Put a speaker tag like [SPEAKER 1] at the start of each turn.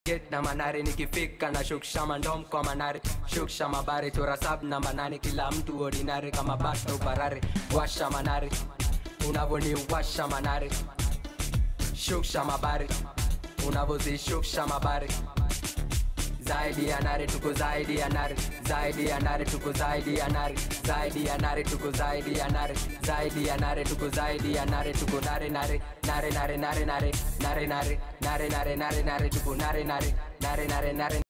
[SPEAKER 1] Get na manari nikifika na shuksha mandom kwa manari. Shuksha mabari turasab na manani. Kila mtu ordinary kama bata ubarari. Washa manari unavoni washa manari. Shuksha mabari unavozi shuksha mabari. Zaidi ya nari tuko zaidi ya nari. Zaidi ya nari tuko zaidi ya nari. Zaidi ya nari tuko zaidi ya nari. Zaidi ya nari tuko zaidi ya nari. Tuko nari nari nari nari nari nari nari nari nari nari nari nari tuko nari nari nari nari nari.